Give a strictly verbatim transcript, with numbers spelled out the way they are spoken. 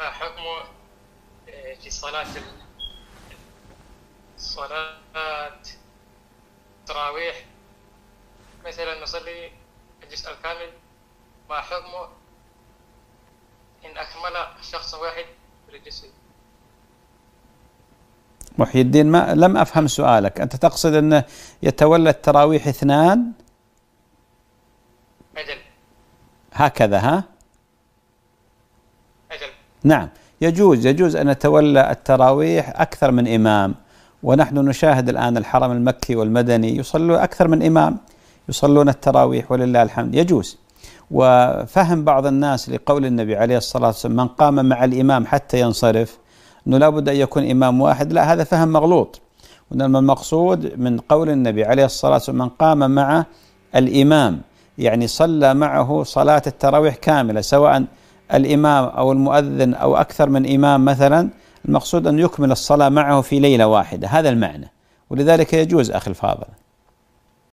ما حكمه في صلاة صلاة التراويح؟ مثلا نصلي الجزء الكامل، ما حكمه إن أكمل شخص واحد في الجزء؟ محي الدين، ما لم أفهم سؤالك. أنت تقصد أنه يتولى التراويح اثنان؟ أجل. هكذا ها؟ أجل. نعم، يجوز يجوز أن يتولى التراويح أكثر من إمام، ونحن نشاهد الآن الحرم المكي والمدني يصلوا أكثر من إمام يصلون التراويح ولله الحمد، يجوز. وفهم بعض الناس لقول النبي عليه الصلاة والسلام من قام مع الإمام حتى ينصرف أنه لابد أن يكون إمام واحد، لا، هذا فهم مغلوط. وإنما المقصود من قول النبي عليه الصلاة والسلام من قام مع الإمام يعني صلى معه صلاة التراويح كاملة، سواء الإمام أو المؤذن أو أكثر من إمام مثلا، المقصود أن يكمل الصلاة معه في ليلة واحدة، هذا المعنى. ولذلك يجوز أخي الفاضل.